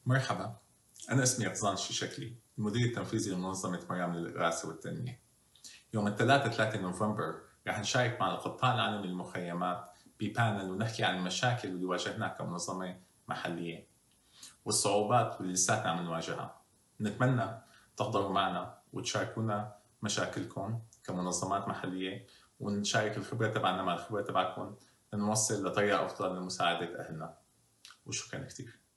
مرحبا، أنا اسمي رضوان الشيشكلي، المدير التنفيذي لمنظمة مريم للإغاثة والتنمية. يوم الثلاثاء 3 نوفمبر رح نشارك مع القبطان العالم للمخيمات ببانل ونحكي عن المشاكل اللي واجهناها كمنظمة محلية والصعوبات اللي لساتنا عم نواجهها. نتمنى تحضروا معنا وتشاركونا مشاكلكم كمنظمات محلية، ونشارك الخبرة تبعنا مع الخبرة تبعكم لنوصل لطريقة أفضل لمساعدة أهلنا. وشكرا كثير.